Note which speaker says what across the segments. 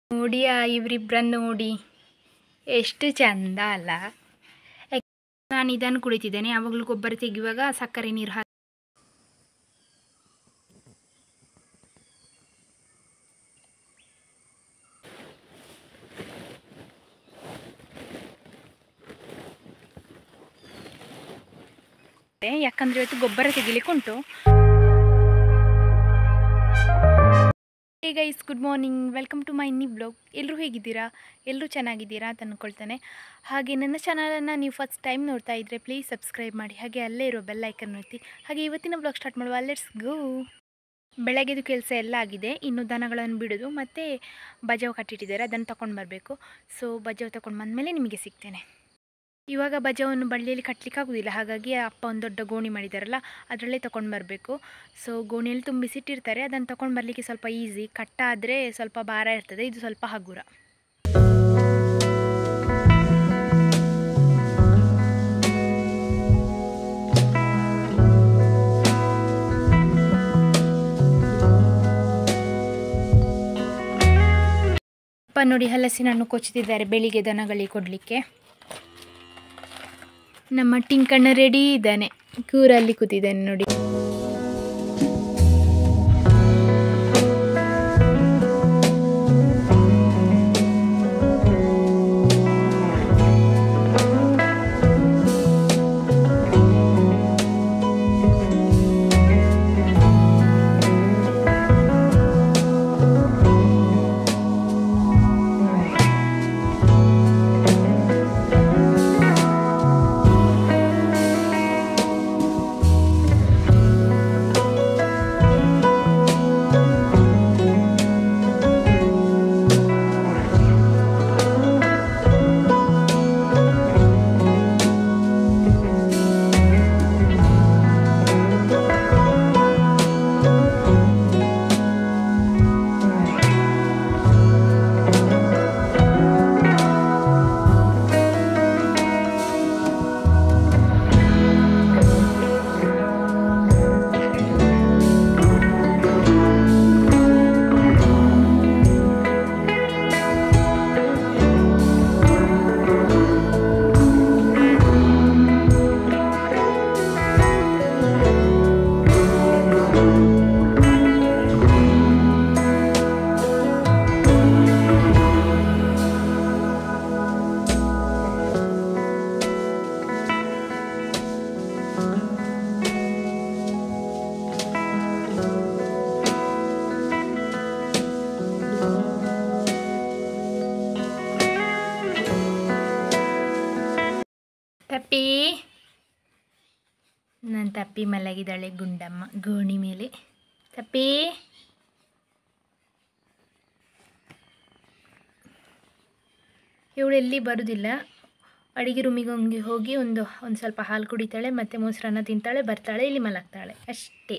Speaker 1: ನೋಡಿ ಇವರಿಬ್ಬರನ್ನು ನೋಡಿ ಎಷ್ಟು ಚಂದ ಅಲ್ಲ. ನಾನು ಇದನ್ನು ಕುಡಿತಿದ್ದೇನೆ, ಯಾವಾಗಲೂ ಗೊಬ್ಬರ ತೆಗೆಯುವಾಗ ಸಕ್ಕರೆ ನೀರು ಹಾಕಿ. ಯಾಕಂದರೆ ಇವತ್ತು ಗೊಬ್ಬರ ತೆಗಿಲಿಕ್ಕೆ ಉಂಟು. Hey guys, good morning, welcome to my new blog. ಎಲ್ಲರೂ ಹೇಗಿದ್ದೀರಾ? ಎಲ್ಲರೂ ಚೆನ್ನಾಗಿದ್ದೀರಾ ಅಂತ ಅಂದ್ಕೊಳ್ತಾನೆ. ಹಾಗೆ ನನ್ನ ಚಾನಲನ್ನು ನೀವು ಫಸ್ಟ್ ಟೈಮ್ ನೋಡ್ತಾ ಇದ್ದರೆ ಪ್ಲೀಸ್ ಸಬ್ಸ್ಕ್ರೈಬ್ ಮಾಡಿ, ಹಾಗೆ ಅಲ್ಲೇ ಇರೋ ಬೆಲ್ ಐಕನ್ ಒತ್ತಿ. ಹಾಗೆ ಇವತ್ತಿನ ಬ್ಲಾಗ್ ಸ್ಟಾರ್ಟ್ ಮಾಡುವ, ಲೆಟ್ಸ್ ಗೋ. ಬೆಳಗ್ಗೆದು ಕೆಲಸ ಎಲ್ಲ ಆಗಿದೆ, ಇನ್ನು ದನಗಳನ್ನು ಬಿಡೋದು ಮತ್ತು ಬಜಾವ್ ಕಟ್ಟಿಟ್ಟಿದ್ದಾರೆ, ಅದನ್ನು ತಗೊಂಡು ಬರಬೇಕು. ಸೊ ಬಜಾವ್ ತಗೊಂಡು ಬಂದಮೇಲೆ ನಿಮಗೆ ಸಿಗ್ತೇನೆ. ಇವಾಗ ಬಜಾವನ್ನು ಬಳ್ಳಿಯಲ್ಲಿ ಕಟ್ಟಲಿಕ್ಕೆ ಆಗೋದಿಲ್ಲ, ಹಾಗಾಗಿ ಅಪ್ಪ ಒಂದು ದೊಡ್ಡ ಗೋಣಿ ಮಾಡಿದ್ದಾರಲ್ಲ ಅದರಲ್ಲೇ ತೊಗೊಂಡು ಬರಬೇಕು. ಸೊ ಗೋಣಿಯಲ್ಲಿ ತುಂಬಿಸಿಟ್ಟಿರ್ತಾರೆ, ಅದನ್ನು ತೊಗೊಂಡು ಬರಲಿಕ್ಕೆ ಸ್ವಲ್ಪ ಈಸಿ. ಕಟ್ಟಾದರೆ ಸ್ವಲ್ಪ ಭಾರ ಇರ್ತದೆ, ಇದು ಸ್ವಲ್ಪ ಹಗುರ. ಅಪ್ಪ ನೋಡಿ ಹಲಸಿನ ಹಣ್ಣು ಕೊಚ್ಚುತ್ತಿದ್ದಾರೆ ಬೆಳಿಗ್ಗೆ ದನಗಳಿಗೆ ಕೊಡಲಿಕ್ಕೆ. ನಮ್ಮ ಟಿಂಕಣ್ಣ ರೆಡಿ ಇದ್ದಾನೆ, ಕೂರಲ್ಲಿ ಕೂತಿದ್ದಾನೆ ನೋಡಿ. ತಪ್ಪಿ, ನನ್ನ ತಪ್ಪಿ ಮಲಗಿದಾಳೆ ಗುಂಡಮ್ಮ ಗೋಣಿ ಮೇಲೆ. ತಪ್ಪಿ, ಇವಳು ಎಲ್ಲಿ ಬರೋದಿಲ್ಲ, ಅಡುಗೆ ರೂಮಿಗೆ ಹೋಗಿ ಒಂದು ಸ್ವಲ್ಪ ಹಾಲು ಕುಡಿತಾಳೆ, ಮತ್ತು ಮೊಸರನ್ನ ತಿಂತಾಳೆ, ಬರ್ತಾಳೆ, ಇಲ್ಲಿ ಮಲಗ್ತಾಳೆ ಅಷ್ಟೇ.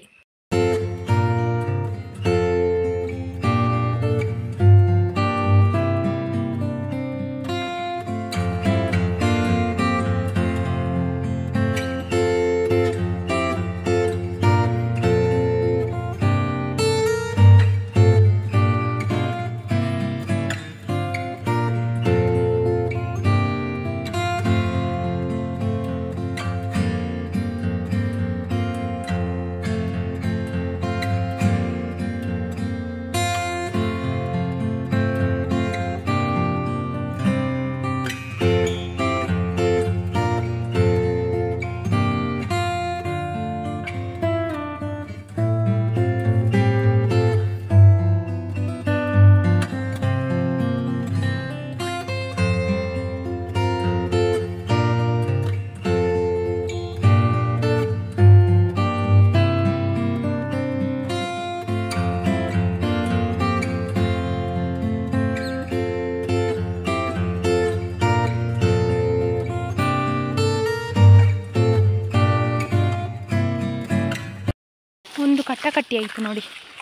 Speaker 1: ಒಂದು ಕಟ್ಟಿ ಆಯಿತು ನೋಡಿ.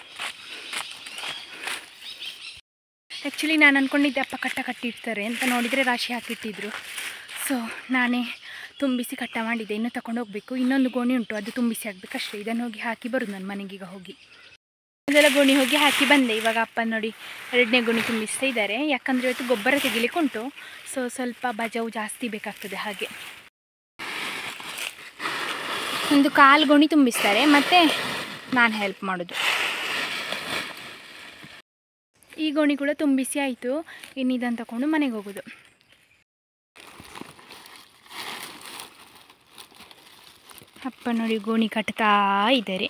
Speaker 1: ಆ್ಯಕ್ಚುಲಿ ನಾನು ಅಂದ್ಕೊಂಡಿದ್ದೆ ಅಪ್ಪ ಕಟ್ಟಿ ಇಡ್ತಾರೆ ಅಂತ, ನೋಡಿದರೆ ರಾಶಿ ಹಾಕಿಟ್ಟಿದ್ರು. ಸೊ ನಾನೇ ತುಂಬಿಸಿ ಕಟ್ಟ ಮಾಡಿದ್ದೆ, ಇನ್ನೂ ತಗೊಂಡು ಹೋಗಬೇಕು. ಇನ್ನೊಂದು ಗೋಣಿ ಉಂಟು, ಅದು ತುಂಬಿಸಿ ಹಾಕಬೇಕಷ್ಟೇ. ಇದನ್ನು ಹೋಗಿ ಹಾಕಿ ಬರೋದು ನಾನು ಮನೆಗೀಗ ಹೋಗಿ. ಅದೆಲ್ಲ ಗೋಣಿ ಹೋಗಿ ಹಾಕಿ ಬಂದೆ. ಇವಾಗ ಅಪ್ಪ ನೋಡಿ 2ನೇ ಗೋಣಿ ತುಂಬಿಸ್ತಾ ಇದ್ದಾರೆ. ಯಾಕಂದರೆ ಇವತ್ತು ಗೊಬ್ಬರ ತೆಗಿಲಿಕ್ಕೆ ಉಂಟು. ಸೊ ಸ್ವಲ್ಪ ಬಜಾವು ಜಾಸ್ತಿ ಬೇಕಾಗ್ತದೆ. ಹಾಗೆ ಒಂದು 1/4 ಗೋಣಿ ತುಂಬಿಸ್ತಾರೆ, ಮತ್ತು ನಾನು ಹೆಲ್ಪ್ ಮಾಡೋದು. ಈ ಗೋಣಿ ಕೂಡ ತುಂಬಿಸಿ ಆಯಿತು. ಇನ್ನು ಇದನ್ನು ತಗೊಂಡು ಮನೆಗೆ ಹೋಗೋದು. ಅಪ್ಪ ನೋಡಿ ಗೋಣಿ ಕಟ್ತಾ ಇದ್ದಾರೆ.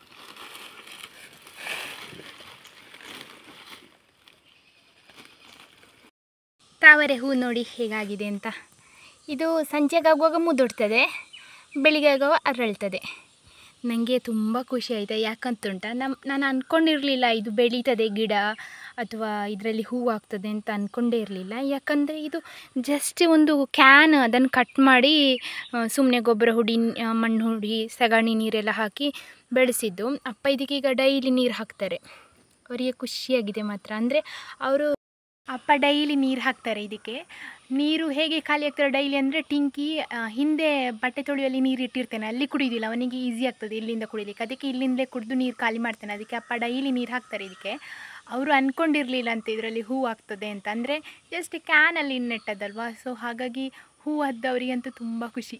Speaker 1: ತಾವರೆ ಹೂ ನೋಡಿ ಹೇಗಾಗಿದೆ ಅಂತ. ಇದು ಸಂಜೆಗಾಗುವಾಗ ಮುದುಡ್ತದೆ, ಬೆಳಿಗ್ಗೆ ಆಗುವಾಗ ಅರಳ್ತದೆ. ನನಗೆ ತುಂಬ ಖುಷಿ ಆಯಿತು. ಯಾಕಂತುಂಟ ನಾನು ಅಂದ್ಕೊಂಡಿರಲಿಲ್ಲ ಇದು ಬೆಳೀತದೆ ಗಿಡ ಅಥವಾ ಇದರಲ್ಲಿ ಹೂವು ಆಗ್ತದೆ ಅಂತ ಅಂದ್ಕೊಂಡೇ ಇರಲಿಲ್ಲ. ಯಾಕಂದರೆ ಇದು ಜಸ್ಟ್ ಒಂದು ಕ್ಯಾನ್, ಅದನ್ನು ಕಟ್ ಮಾಡಿ ಸುಮ್ಮನೆ ಗೊಬ್ಬರ ಹುಡಿ, ಮಣ್ಣು ಹುಡಿ, ಸಗಣಿ ನೀರೆಲ್ಲ ಹಾಕಿ ಬೆಳೆಸಿದ್ದು. ಅಪ್ಪ ಇದಕ್ಕೀಗ ಡೈಲಿ ನೀರು ಹಾಕ್ತಾರೆ. ಅವರಿಗೆ ಖುಷಿಯಾಗಿದೆ ಮಾತ್ರ. ಅಂದರೆ ಅಪ್ಪ ಡೈಲಿ ನೀರು ಹಾಕ್ತಾರೆ ಇದಕ್ಕೆ. ನೀರು ಹೇಗೆ ಖಾಲಿ ಆಗ್ತಾರೆ ಡೈಲಿ ಅಂದರೆ, ಟಿಂಕಿ ಹಿಂದೆ ಬಟ್ಟೆ ತೊಳೆಯುವಲ್ಲಿ ನೀರು ಇಟ್ಟಿರ್ತೇನೆ, ಅಲ್ಲಿ ಕುಡಿಯೋದಿಲ್ಲ, ಅವನಿಗೆ ಈಸಿ ಆಗ್ತದೆ ಇಲ್ಲಿಂದ ಕುಡಿಲಿಕ್ಕೆ. ಅದಕ್ಕೆ ಇಲ್ಲಿಂದಲೇ ಕುಡಿದು ನೀರು ಖಾಲಿ ಮಾಡ್ತೇನೆ. ಅದಕ್ಕೆ ಅಪ್ಪ ಡೈಲಿ ನೀರು ಹಾಕ್ತಾರೆ ಇದಕ್ಕೆ. ಅವರು ಅಂದ್ಕೊಂಡಿರಲಿಲ್ಲ ಅಂತ ಇದರಲ್ಲಿ ಹೂ ಆಗ್ತದೆ ಅಂತ. ಅಂದರೆ ಜಸ್ಟ್ ಕ್ಯಾನಲ್ಲಿ ನೆಟ್ಟದಲ್ವಾ, ಸೊ ಹಾಗಾಗಿ ಹೂ ಹದ್ದವರಿಗಂತೂ ತುಂಬ ಖುಷಿ.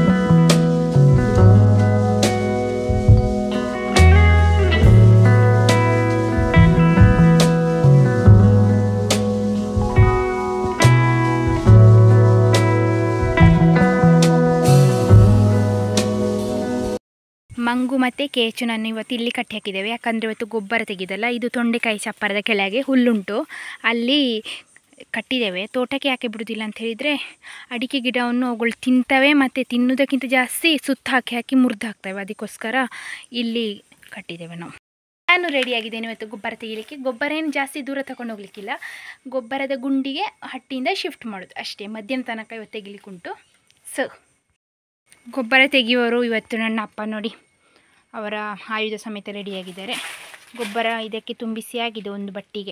Speaker 1: ಮಂಗು ಮತ್ತು ಕೇಚು ನಾನು ಇವತ್ತು ಇಲ್ಲಿ ಕಟ್ಟಿ ಹಾಕಿದ್ದೇವೆ. ಯಾಕಂದರೆ ಇವತ್ತು ಗೊಬ್ಬರ ತೆಗೆದಲ್ಲ, ಇದು ತೊಂಡೆಕಾಯಿ ಚಪ್ಪರದ ಕೆಳಗೆ ಹುಲ್ಲುಂಟು, ಅಲ್ಲಿ ಕಟ್ಟಿದ್ದೇವೆ. ತೋಟಕ್ಕೆ ಯಾಕೆ ಬಿಡೋದಿಲ್ಲ ಅಂತ ಹೇಳಿದರೆ, ಅಡಿಕೆ ಗಿಡವನ್ನು ಅವುಗಳು ತಿಂತವೆ, ಮತ್ತು ತಿನ್ನೋದಕ್ಕಿಂತ ಜಾಸ್ತಿ ಸುತ್ತ ಹಾಕಿ ಮುರಿದು ಹಾಕ್ತವೆ. ಅದಕ್ಕೋಸ್ಕರ ಇಲ್ಲಿ ಕಟ್ಟಿದ್ದೇವೆ ನಾವು. ನಾನು ರೆಡಿಯಾಗಿದ್ದೇನೆ ಇವತ್ತು ಗೊಬ್ಬರ ತೆಗಿಲಿಕ್ಕೆ. ಗೊಬ್ಬರ ಏನು ಜಾಸ್ತಿ ದೂರ ತಗೊಂಡು ಹೋಗ್ಲಿಕ್ಕಿಲ್ಲ, ಗೊಬ್ಬರದ ಗುಂಡಿಗೆ ಹಟ್ಟಿಯಿಂದ ಶಿಫ್ಟ್ ಮಾಡೋದು ಅಷ್ಟೇ. ಮಧ್ಯಾಹ್ನ ತನಕ ಇವತ್ತು ತೆಗಿಲಿಕ್ಕುಂಟು. ಸೊ ಗೊಬ್ಬರ ತೆಗೆಯುವವರು ಇವತ್ತು ನನ್ನ ಅಪ್ಪ ನೋಡಿ, ಅವರ ಆಯುಧ ಸಮೇತ ರೆಡಿಯಾಗಿದ್ದಾರೆ. ಗೊಬ್ಬರ ಇದಕ್ಕೆ ತುಂಬಿಸಿ ಆಗಿದೆ ಒಂದು ಬಟ್ಟಿಗೆ.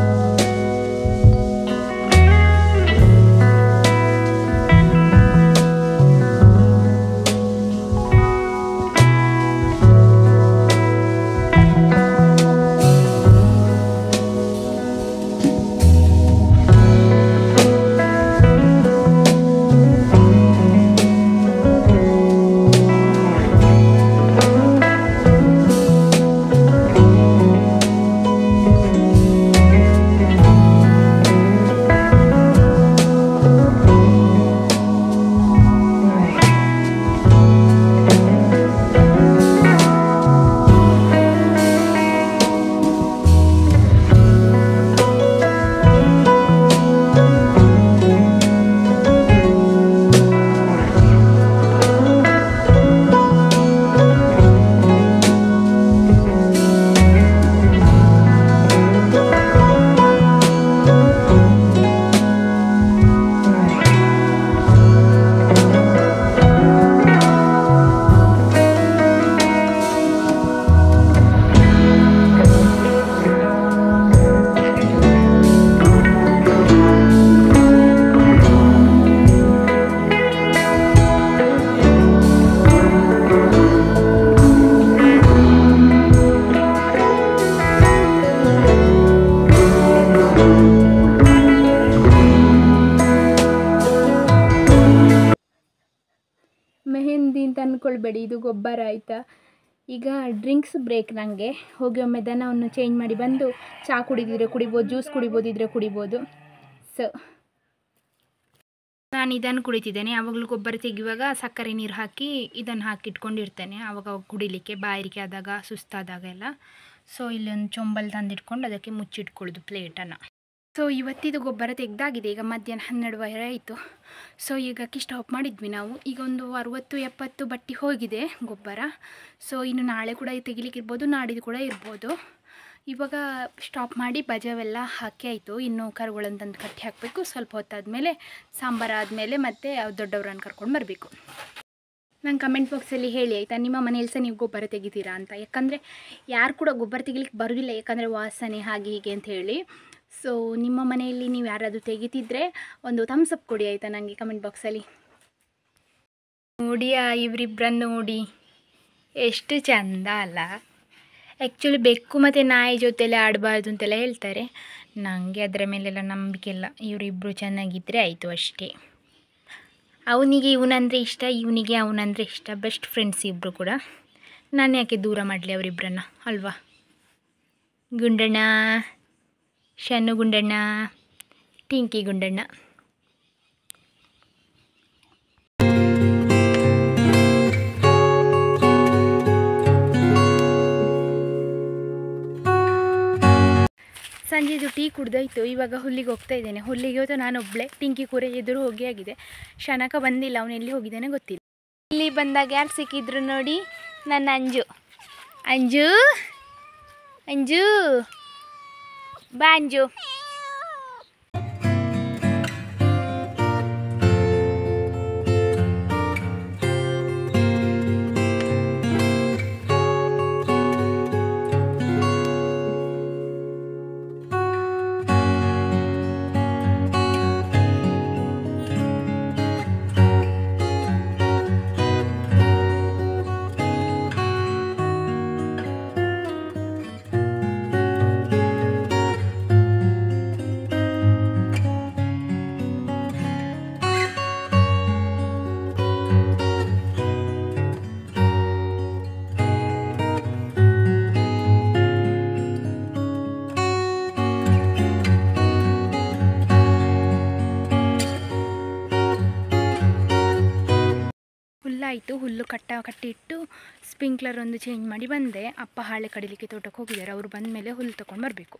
Speaker 1: ಮೆಹಂದಿ ಅಂತ ಅಂದ್ಕೊಳ್ಬೇಡಿ, ಇದು ಗೊಬ್ಬರ ಆಯಿತಾ. ಈಗ ಡ್ರಿಂಕ್ಸ್ ಬ್ರೇಕ್. ನನಗೆ ಹೋಗಿ ಒಮ್ಮೆ ದನವನ್ನು ಚೇಂಜ್ ಮಾಡಿ ಬಂದು ಚಹಾ ಕುಡಿದಿದ್ರೆ ಕುಡಿಬೋದು, ಜ್ಯೂಸ್ ಕುಡಿಬೋದಿದ್ರೆ ಕುಡಿಬೋದು. ಸೊ ನಾನು ಇದನ್ನು ಕುಡಿತಿದ್ದೇನೆ. ಯಾವಾಗಲೂ ಗೊಬ್ಬರ ತೆಗೆಯುವಾಗ ಸಕ್ಕರೆ ನೀರು ಹಾಕಿ ಇದನ್ನು ಹಾಕಿಟ್ಕೊಂಡಿರ್ತೇನೆ, ಆವಾಗ ಕುಡಿಲಿಕ್ಕೆ ಬಾಯಾರಿಕೆ ಆದಾಗ, ಸುಸ್ತಾದಾಗ ಎಲ್ಲ. ಸೊ ಇಲ್ಲೊಂದು ಚೊಂಬಲ್ ತಂದಿಟ್ಕೊಂಡು ಅದಕ್ಕೆ ಮುಚ್ಚಿಟ್ಕೊಳ್ಳೋದು ಪ್ಲೇಟನ್ನು. ಸೊ ಇವತ್ತಿದು ಗೊಬ್ಬರ ತೆಗೆದಾಗಿದೆ. ಈಗ ಮಧ್ಯಾಹ್ನ 12 ಆಯಿತು. ಸೊ ಈಗಕ್ಕೆ ಸ್ಟಾಪ್ ಮಾಡಿದ್ವಿ ನಾವು. ಈಗ ಒಂದು 60-70 ಬಟ್ಟಿ ಹೋಗಿದೆ ಗೊಬ್ಬರ. ಸೊ ಇನ್ನು ನಾಳೆ ಕೂಡ ತೆಗಿಲಿಕ್ಕೆ ಇರ್ಬೋದು, ನಾಡಿದ್ದು ಕೂಡ ಇರ್ಬೋದು. ಇವಾಗ ಸ್ಟಾಪ್ ಮಾಡಿ ಬಜಾವೆಲ್ಲ ಹಾಕಿ ಆಯಿತು. ಇನ್ನು ಕರುಗಳನ್ನು ತಂದು ಕಟ್ಟಿ ಹಾಕಬೇಕು. ಸ್ವಲ್ಪ ಹೊತ್ತಾದಮೇಲೆ ಸಾಂಬಾರು ಆದಮೇಲೆ ಮತ್ತೆ ದೊಡ್ಡವ್ರನ್ನ ಕರ್ಕೊಂಡು ಬರಬೇಕು. ನಂಗೆ ಕಮೆಂಟ್ ಬಾಕ್ಸಲ್ಲಿ ಹೇಳಿ ಆಯಿತಾ, ನಿಮ್ಮ ಮನೇಲಿ ಸಹ ನೀವು ಗೊಬ್ಬರ ತೆಗಿತೀರಾ ಅಂತ. ಯಾಕಂದರೆ ಯಾರು ಕೂಡ ಗೊಬ್ಬರ ತೆಗಿಲಿಕ್ಕೆ ಬರೋದಿಲ್ಲ, ಯಾಕಂದರೆ ವಾಸನೆ ಹಾಗೆ ಹೀಗೆ ಅಂತ ಹೇಳಿ. ಸೊ ನಿಮ್ಮ ಮನೆಯಲ್ಲಿ ನೀವು ಯಾರಾದರೂ ತೆಗಿತಿದ್ರೆ ಒಂದು ಥಮ್ಸ್ ಅಪ್ ಕೊಡಿ ಆಯಿತಾ ನನಗೆ ಕಮೆಂಟ್ ಬಾಕ್ಸಲ್ಲಿ. ನೋಡಿಯಾ ಇವರಿಬ್ಬರನ್ನು ನೋಡಿ, ಎಷ್ಟು ಚಂದ ಅಲ್ಲ. ಆ್ಯಕ್ಚುಲಿ ಬೆಕ್ಕು ಮತ್ತು ನಾಯಿ ಜೊತೆಲೆ ಆಡಬಾರ್ದು ಅಂತೆಲ್ಲ ಹೇಳ್ತಾರೆ. ನನಗೆ ಅದರ ಮೇಲೆಲ್ಲ ನಂಬಿಕೆ ಇಲ್ಲ. ಇವರಿಬ್ಬರು ಚೆನ್ನಾಗಿದ್ದರೆ ಆಯಿತು ಅಷ್ಟೇ. ಅವನಿಗೆ ಇವನಂದರೆ ಇಷ್ಟ, ಇವನಿಗೆ ಅವನಂದರೆ ಇಷ್ಟ. ಬೆಸ್ಟ್ ಫ್ರೆಂಡ್ಸ್ ಇಬ್ಬರು ಕೂಡ. ನಾನು ಯಾಕೆ ದೂರ ಮಾಡಲಿ ಅವರಿಬ್ಬರನ್ನ, ಅಲ್ವಾ? ಗುಂಡಣ್ಣ, ಶನ್ನು ಗುಂಡಣ್ಣ, ಟಿಂಕಿ ಗುಂಡಣ್ಣ. ಸಂಜೆದು ಟೀ ಕುಡ್ದಾಯಿತು. ಇವಾಗ ಹುಲ್ಲಿಗೆ ಹೋಗ್ತಾ ಇದ್ದೇನೆ. ಹುಲ್ಲಿಗೆ ಹೋಯ್ತು ನಾನೊಬ್ಬಳೆ. ಟಿಂಕಿ ಕೂರೆ ಎದುರು ಹೋಗಿ ಆಗಿದೆ. ಶನಕ ಬಂದಿಲ್ಲ, ಅವನು ಎಲ್ಲಿ ಹೋಗಿದ್ದಾನೆ ಗೊತ್ತಿಲ್ಲ. ಇಲ್ಲಿ ಬಂದಾಗ ಯಾರು ಸಿಕ್ಕಿದ್ರು ನೋಡಿ, ನನ್ನ ಅಂಜು. ಅಂಜು ಅಂಜು ಬಾ ಅಂಜು. ಹುಲ್ಲಾಯಿತು. ಹುಲ್ಲು ಕಟ್ಟಿಟ್ಟು ಸ್ಪ್ರಿಂಕ್ಲರ್ ಒಂದು ಚೇಂಜ್ ಮಾಡಿ ಬಂದೆ. ಅಪ್ಪ ಹಾಳೆ ಕಡಿಲಿಕ್ಕೆ ತೋಟಕ್ಕೆ ಹೋಗಿದ್ದಾರೆ. ಅವರು ಬಂದ ಮೇಲೆ ಹುಲ್ಲು ತೊಗೊಂಡು ಬರಬೇಕು.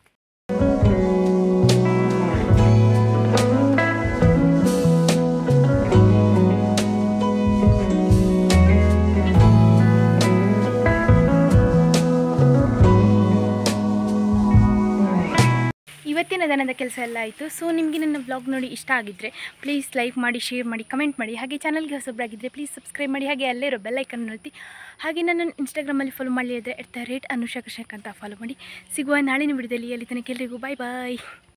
Speaker 1: ಇವತ್ತಿನ ದಿನದ ಕೆಲಸ ಎಲ್ಲ ಆಯಿತು. ಸೊ ನಿಮಗೆ ನನ್ನ ವ್ಲಾಗ್ ನೋಡಿ ಇಷ್ಟ ಆಗಿದ್ದರೆ ಪ್ಲೀಸ್ ಲೈಕ್ ಮಾಡಿ, ಶೇರ್ ಮಾಡಿ, ಕಮೆಂಟ್ ಮಾಡಿ. ಹಾಗೆ ಚಾನಲ್ಗೆ ಹೊಸಬ್ರಾಗಿದ್ದರೆ ಪ್ಲೀಸ್ ಸಬ್ಸ್ಕ್ರೈಬ್ ಮಾಡಿ. ಹಾಗೆ ಅಲ್ಲೇ ಇರೋ ಬೆಲ್ಲೈಕನ್ ಒತ್ತಿ. ಹಾಗೆ ನನ್ನ ಇನ್ಸ್ಟಾಗ್ರಾಮಲ್ಲಿ ಫಾಲೋ ಮಾಡಲಿ ಅಂದರೆ @Anusha ಅಂತ ಫಾಲೋ ಮಾಡಿ. ಸಿಗುವ ನಾಳಿನ ವಿಡಿಯೋದಲ್ಲಿ. ಅಲ್ಲಿ ತನಕ ಎಲ್ಲರಿಗೂ ಬಾಯ್ ಬಾಯ್.